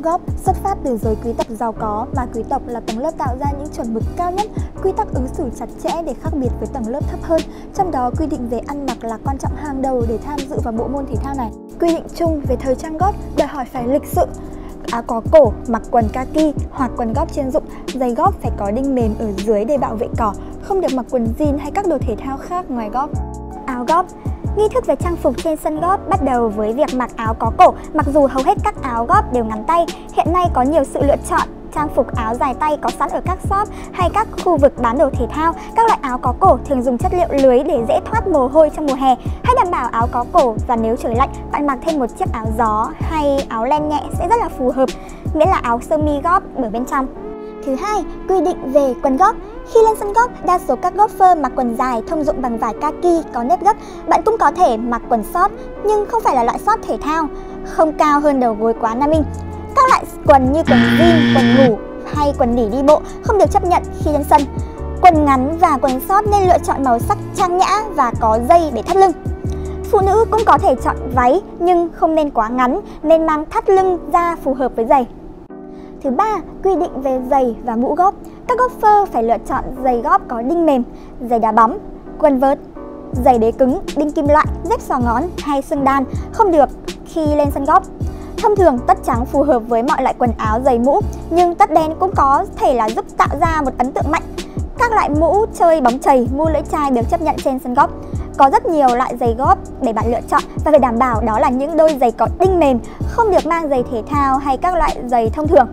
Golf xuất phát từ giới quý tộc giàu có, mà quý tộc là tầng lớp tạo ra những chuẩn mực cao nhất, quy tắc ứng xử chặt chẽ để khác biệt với tầng lớp thấp hơn. Trong đó, quy định về ăn mặc là quan trọng hàng đầu để tham dự vào bộ môn thể thao này. Quy định chung về thời trang golf đòi hỏi phải lịch sự. Áo có cổ, mặc quần kaki hoặc quần golf chuyên dụng, giày golf phải có đinh mềm ở dưới để bảo vệ cỏ, không được mặc quần jean hay các đồ thể thao khác ngoài golf. Áo golf. Nghi thức về trang phục trên sân golf bắt đầu với việc mặc áo có cổ. Mặc dù hầu hết các áo golf đều ngắn tay, hiện nay có nhiều sự lựa chọn trang phục áo dài tay có sẵn ở các shop hay các khu vực bán đồ thể thao. Các loại áo có cổ thường dùng chất liệu lưới để dễ thoát mồ hôi trong mùa hè. Hãy đảm bảo áo có cổ, và nếu trời lạnh, bạn mặc thêm một chiếc áo gió hay áo len nhẹ sẽ rất là phù hợp, miễn là áo sơ mi golf ở bên trong. Thứ hai, quy định về quần golf. Khi lên sân golf, đa số các golfer mặc quần dài thông dụng bằng vải kaki có nếp gấp. Bạn cũng có thể mặc quần short, nhưng không phải là loại short thể thao, không cao hơn đầu gối quá 5 inch. Các loại quần như quần jean, quần ngủ hay quần nỉ đi bộ không được chấp nhận khi lên sân. Quần ngắn và quần short nên lựa chọn màu sắc trang nhã và có dây để thắt lưng. Phụ nữ cũng có thể chọn váy nhưng không nên quá ngắn, nên mang thắt lưng ra phù hợp với giày. Thứ ba, quy định về giày và mũ golf. Các golfer phải lựa chọn giày golf có đinh mềm, giày đá bóng, quần vợt, giày đế cứng, đinh kim loại, dép xỏ ngón hay xương đan không được khi lên sân golf. Thông thường, tất trắng phù hợp với mọi loại quần áo, giày, mũ, nhưng tất đen cũng có thể là giúp tạo ra một ấn tượng mạnh. Các loại mũ chơi bóng chày, mũ lưỡi chai được chấp nhận trên sân golf. Có rất nhiều loại giày golf để bạn lựa chọn, và phải đảm bảo đó là những đôi giày có đinh mềm, không được mang giày thể thao hay các loại giày thông thường.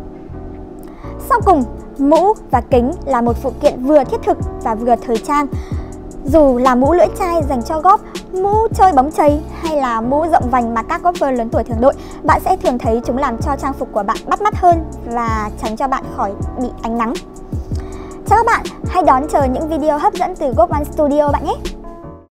Sau cùng, mũ và kính là một phụ kiện vừa thiết thực và vừa thời trang. Dù là mũ lưỡi chai dành cho golf, mũ chơi bóng chày hay là mũ rộng vành mà các golfer lớn tuổi thường đội, bạn sẽ thường thấy chúng làm cho trang phục của bạn bắt mắt hơn và tránh cho bạn khỏi bị ánh nắng. Chào các bạn, hãy đón chờ những video hấp dẫn từ Golf One Studio bạn nhé!